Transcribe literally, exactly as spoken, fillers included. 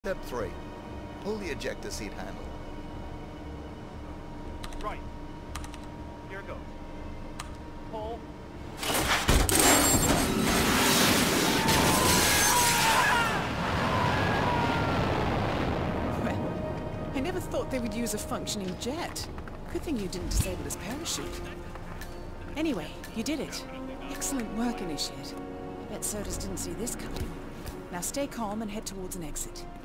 Step three. Pull the ejector seat handle. Right. Here goes. Pull. Well, I never thought they would use a functioning jet. Good thing you didn't disable his parachute. Anyway, you did it. Excellent work, Initiate. I bet Sodas didn't see this coming. Now stay calm and head towards an exit.